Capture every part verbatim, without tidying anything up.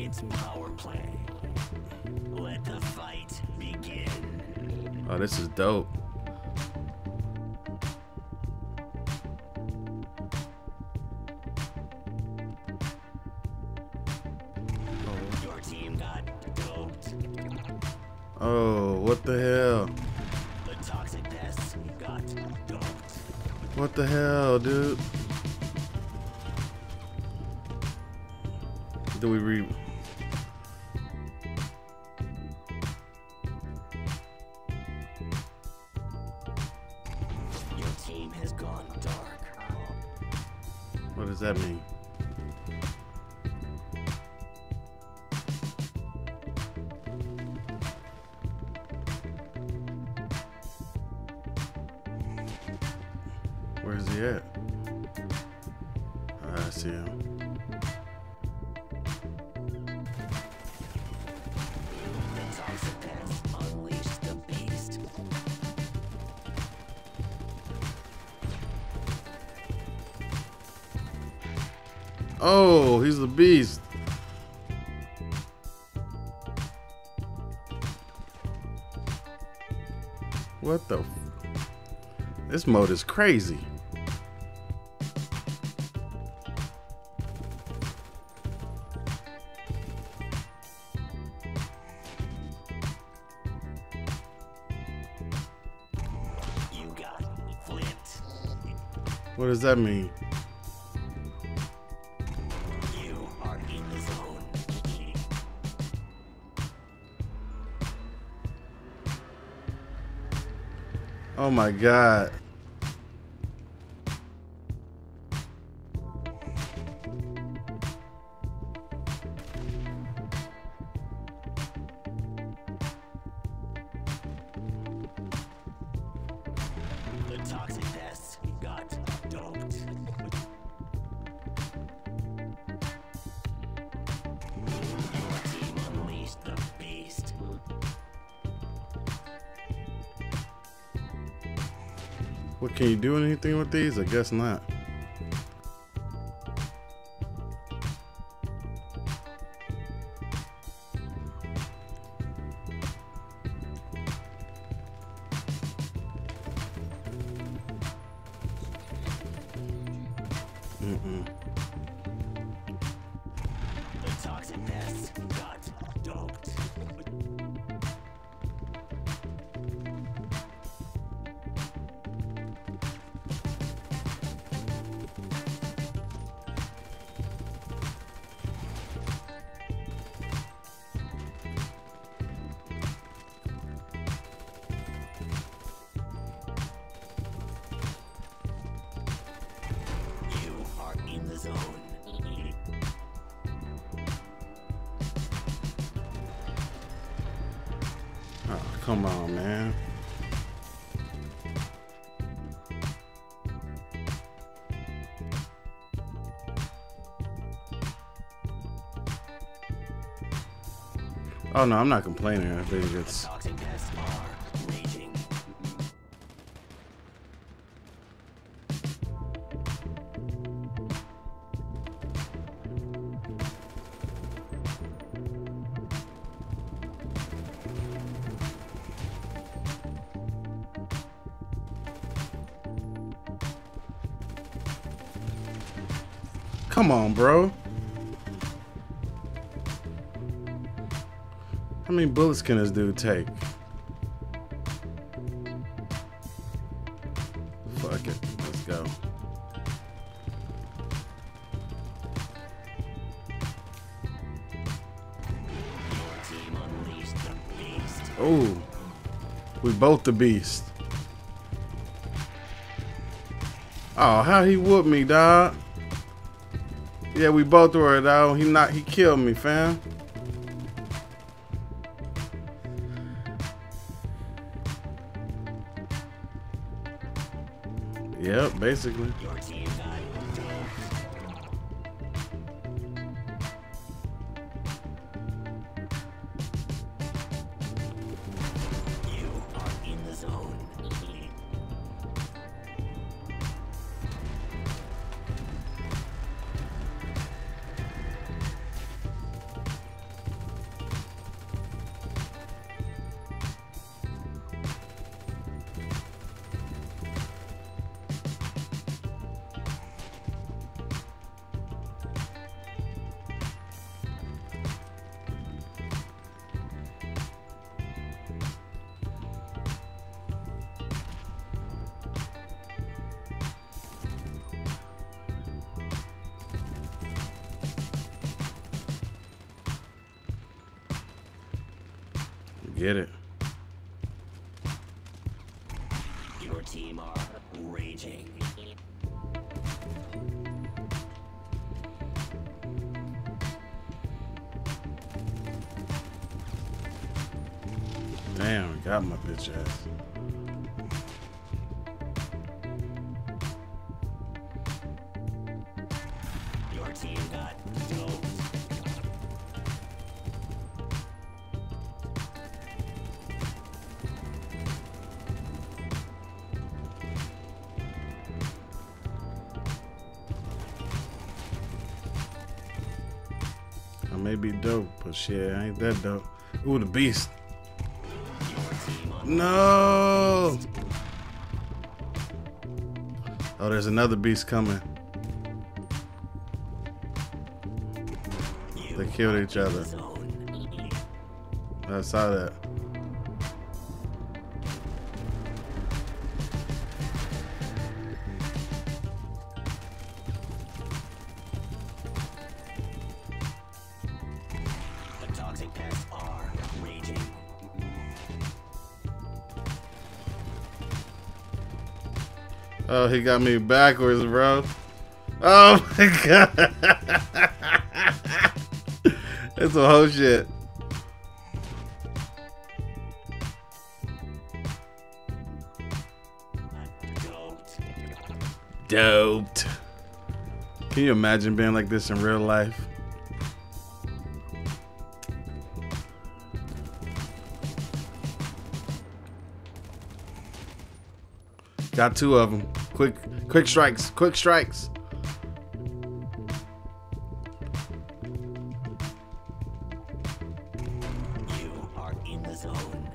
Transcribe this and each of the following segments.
It's Power Play. Let the fight begin. Oh, this is dope. Your team got doped. Oh, what the hell? The toxic pests got doped. What the hell, dude? Do we re... Your team has gone dark. What does that mean? Where's he at? Oh, I see him. The toxic pests unleash the beast. Oh, he's the beast. What the? F this mode is crazy. You got flipped. What does that mean? You are in the zone. Oh my God. The toxic pests got doped. Your team unleashed the beast. What, can you do anything with these? I guess not. Mm-mm. The toxic pests got doped. You are in the zone. Oh, come on, man. Oh no, I'm not complaining. I think it's... Toxic pests are raging. Come on, bro. How many bullets can this dude take? Fuck it. Let's go. Your team unleashed the beast. Oh, we both the beast. Oh, how he whooped me, dog. Yeah, we both were, dog. He not. He killed me, fam. Yep, basically. Your team got doped. You are in the zone. get it. Your team are raging. Damn, got my bitch ass. Your team got doped. I may be dope, but shit, I ain't that dope. Ooh, the beast. No. Oh, there's another beast coming. They killed each other. I saw that. The toxic pests are raging. Oh, he got me backwards, bro. Oh my god. It's a whole shit. Doped. Doped. Can you imagine being like this in real life? Got two of them. Quick, quick strikes, quick strikes. You are in the zone.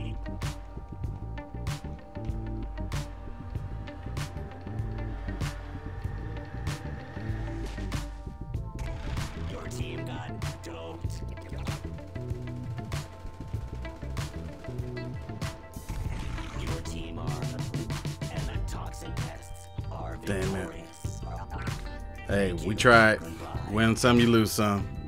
Your team got doped. Your team are, and the toxic pests are Damn it. victorious. Hey, we tried. Win some, you lose some.